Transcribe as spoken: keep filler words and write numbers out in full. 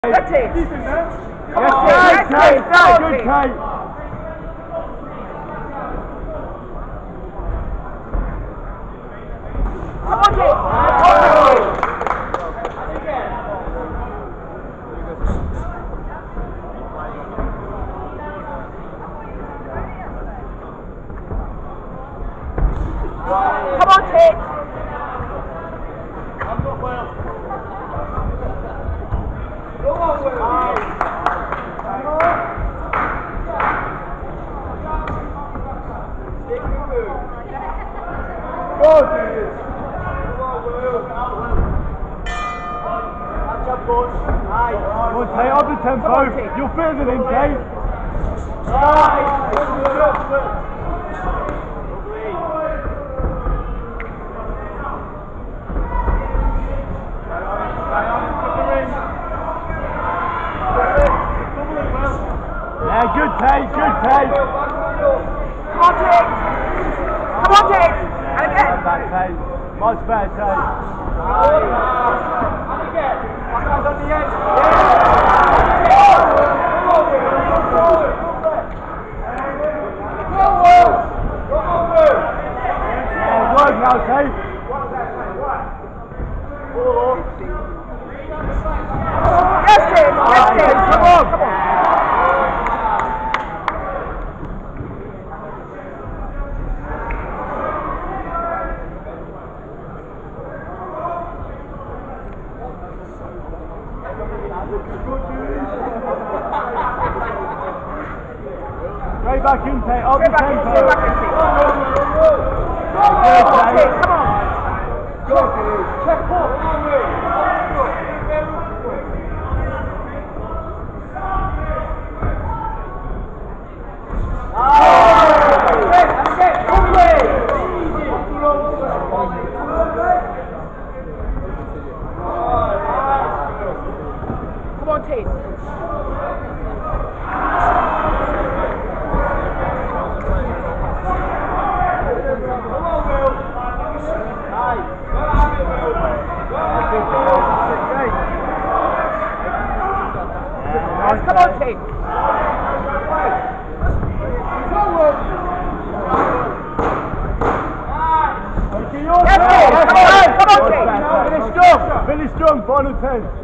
That's it. Come on, yes, Tate. Tate. Tate. Good, Tate. Come on, Tate. Oh. Come on, Tate. I've got well. Go on, Will. Stick your move. Go, Gillies. Come on, Will. Catch up, Bouts. Aye. Come on, Tate, up the tempo. You're fitter than him, Tate. Aye. Lovely. Yeah, good Tate, good Tate. Come on, Tate. Come on, Tate. And again. Back, Tate. Much better, Tate. And again. Back out on the edge. Go, Will. Go on, Will. Yeah, work now, Tate. Ball on. Yes, Tate. Yes, Tate. Come on. Come on. Straight back in, Tate, up the Straight back in, tempo. straight back in, Tate. Go, Tate, come on. Go, Gillies. Check four. Come on, Will. Come on, Tate. Come on, Tate. Yes, Tate. Come on, come on, Tate. Finish strong, finish strong, final ten.